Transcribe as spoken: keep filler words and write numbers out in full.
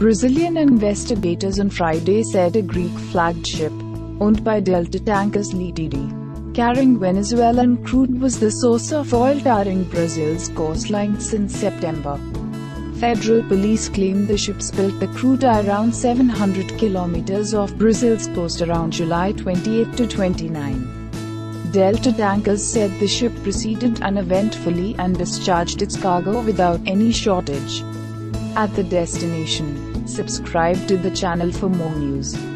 Brazilian investigators on Friday said a Greek-flagged ship, owned by Delta Tankers Ltd, carrying Venezuelan crude was the source of oil tarring Brazil's coastline since September. Federal police claimed the ship spilt the crude around seven hundred kilometers off Brazil's coast around July twenty-eighth to twenty-ninth. Delta Tankers said the ship proceeded uneventfully and discharged its cargo without any shortage at the destination. Subscribe to the channel for more news.